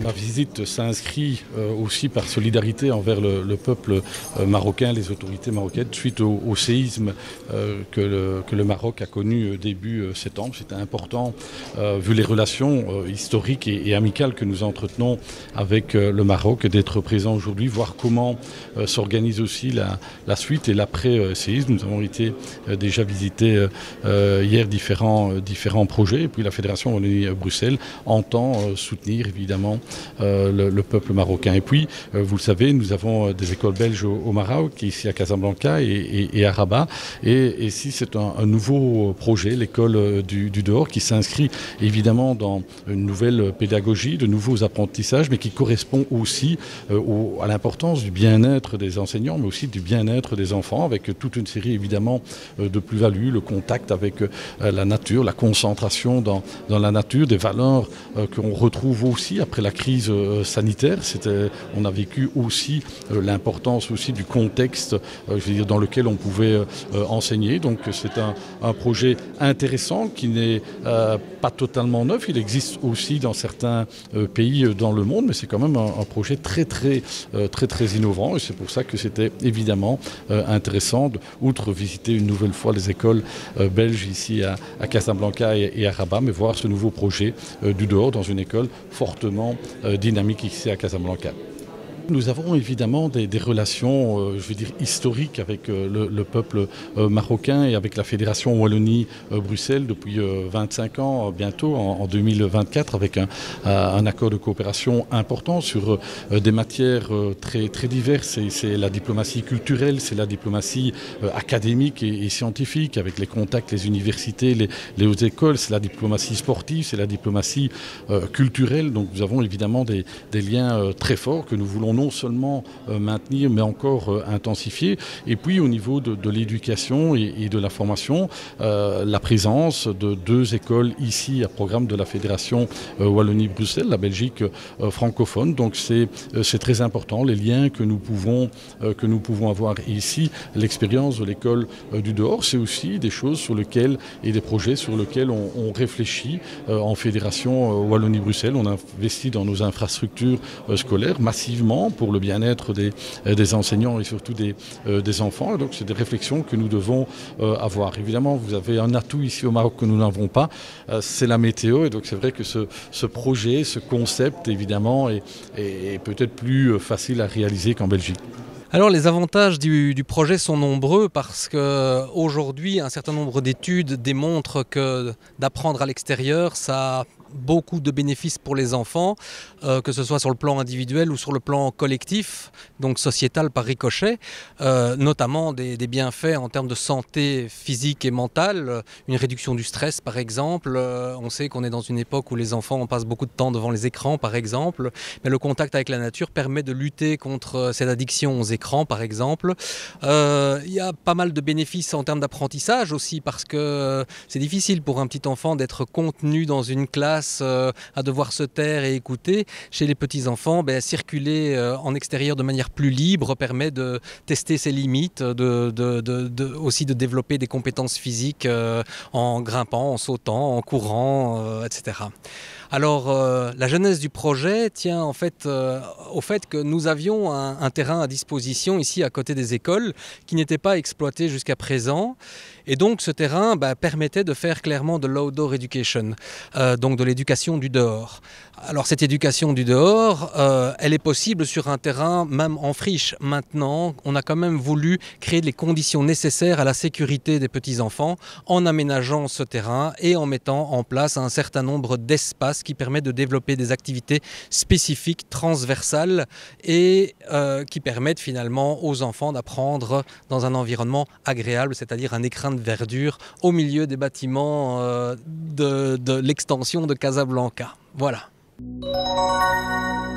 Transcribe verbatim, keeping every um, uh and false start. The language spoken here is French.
Ma visite s'inscrit euh, aussi par solidarité envers le, le peuple euh, marocain, les autorités marocaines, suite au, au séisme euh, que, le, que le Maroc a connu euh, début euh, septembre. C'était important, euh, vu les relations euh, historiques et, et amicales que nous entretenons avec euh, le Maroc, d'être présent aujourd'hui, voir comment euh, s'organise aussi la, la suite et l'après-séisme. Nous avons été euh, déjà visiter euh, hier différents, euh, différents projets, et puis la Fédération Wallonie-Bruxelles entend euh, soutenir évidemment euh, le, le peuple marocain. Et puis, euh, vous le savez, nous avons des écoles belges au, au Maroc, ici à Casablanca et, et, et à Rabat. Et ici, c'est un, un nouveau projet, l'école du, du dehors, qui s'inscrit évidemment dans une nouvelle pédagogie, de nouveaux apprentissages, mais qui correspond aussi euh, au, à l'importance du bien-être des enseignants, mais aussi du bien-être des enfants, avec toute une série évidemment euh, de plus-values, le contact avec euh, la nature, la concentration dans, dans la nature, des valeurs euh, qu'on retrouve aussi après la crise euh, sanitaire. C'était, on a vécu aussi euh, l'importance aussi du contexte euh, je veux dire, dans lequel on pouvait euh, enseigner. Donc c'est un, un projet intéressant qui n'est euh, pas totalement neuf. Il existe aussi dans certains euh, pays euh, dans le monde, mais c'est quand même un, un projet très très, euh, très très innovant. Et c'est pour ça que c'était évidemment euh, intéressant, de, outre visiter une nouvelle fois les écoles euh, belges ici à, à Casablanca et, et à Rabat, mais voir ce nouveau projet euh, du dehors dans une école fortement euh, dynamique ici à Casablanca. Nous avons évidemment des, des relations, euh, je veux dire, historiques avec euh, le, le peuple euh, marocain et avec la Fédération Wallonie-Bruxelles euh, depuis euh, vingt-cinq ans, euh, bientôt en, en deux mille vingt-quatre, avec un, un accord de coopération important sur euh, des matières euh, très, très diverses. Et c'est la diplomatie culturelle, c'est la diplomatie euh, académique et, et scientifique, avec les contacts, les universités, les, les hautes écoles, c'est la diplomatie sportive, c'est la diplomatie euh, culturelle. Donc nous avons évidemment des, des liens euh, très forts que nous voulons non seulement euh, maintenir, mais encore euh, intensifier. Et puis au niveau de, de l'éducation et, et de la formation, euh, la présence de deux écoles ici à programme de la Fédération euh, Wallonie-Bruxelles, la Belgique euh, francophone. Donc c'est euh, c'est très important, les liens que nous pouvons, euh, que nous pouvons avoir ici. L'expérience de l'école euh, du dehors, c'est aussi des choses sur lesquelles et des projets sur lesquels on, on réfléchit euh, en Fédération euh, Wallonie-Bruxelles. On investit dans nos infrastructures euh, scolaires massivement pour le bien-être des, des enseignants et surtout des, euh, des enfants. Et donc c'est des réflexions que nous devons euh, avoir. Évidemment, vous avez un atout ici au Maroc que nous n'avons pas, euh, c'est la météo. Et donc c'est vrai que ce, ce projet, ce concept, évidemment, est, est, est peut-être plus facile à réaliser qu'en Belgique. Alors les avantages du, du projet sont nombreux parce qu'aujourd'hui un certain nombre d'études démontrent que d'apprendre à l'extérieur, ça a beaucoup de bénéfices pour les enfants, euh, que ce soit sur le plan individuel ou sur le plan collectif, donc sociétal par ricochet, euh, notamment des, des bienfaits en termes de santé physique et mentale, une réduction du stress par exemple. Euh, on sait qu'on est dans une époque où les enfants on passe beaucoup de temps devant les écrans par exemple, mais le contact avec la nature permet de lutter contre cette addiction aux écrans par exemple. Euh, il y a pas mal de bénéfices en termes d'apprentissage aussi parce que c'est difficile pour un petit enfant d'être contenu dans une classe à devoir se taire et écouter. Chez les petits-enfants, ben, circuler en extérieur de manière plus libre permet de tester ses limites, de, de, de, de, aussi de développer des compétences physiques en grimpant, en sautant, en courant, euh, et cetera. Alors euh, la genèse du projet tient en fait euh, au fait que nous avions un, un terrain à disposition ici à côté des écoles qui n'était pas exploité jusqu'à présent et donc ce terrain bah, permettait de faire clairement de l'outdoor education, euh, donc de l'éducation du dehors. Alors cette éducation du dehors, euh, elle est possible sur un terrain même en friche. Maintenant, on a quand même voulu créer les conditions nécessaires à la sécurité des petits-enfants en aménageant ce terrain et en mettant en place un certain nombre d'espaces qui permet de développer des activités spécifiques, transversales et euh, qui permettent finalement aux enfants d'apprendre dans un environnement agréable, c'est-à-dire un écrin de verdure au milieu des bâtiments euh, de, de l'extension de Casablanca. Voilà.